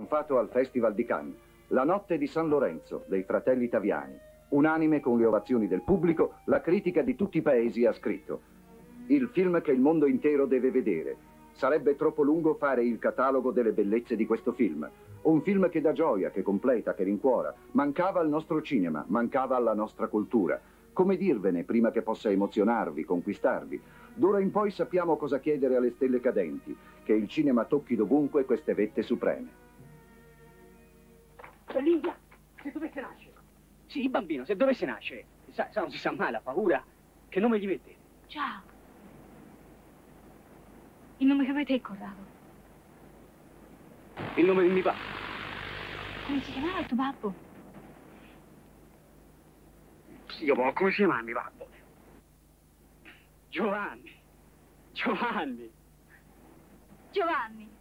Fatto al Festival di Cannes, La notte di San Lorenzo dei fratelli Taviani. Unanime con le ovazioni del pubblico, la critica di tutti i paesi ha scritto: il film che il mondo intero deve vedere. Sarebbe troppo lungo fare il catalogo delle bellezze di questo film. Un film che dà gioia, che completa, che rincuora. Mancava al nostro cinema, mancava alla nostra cultura. Come dirvene prima che possa emozionarvi, conquistarvi? D'ora in poi sappiamo cosa chiedere alle stelle cadenti, che il cinema tocchi dovunque queste vette supreme. Linda, se dovesse nascere. Sì, bambino, se dovesse nascere. Sa, non si sa mai, la paura. Che nome gli mettete? Ciao. Il nome che vuoi te, Corrado? Il nome di mio papà. Come si chiamava il tuo babbo? Sì, come si chiama mio babbo? Giovanni. Giovanni. Giovanni.